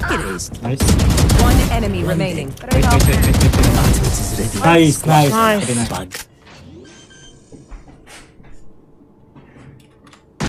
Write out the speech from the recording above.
Nice. One enemy remaining. Wait. Nice. Nice. Very nice. Bug.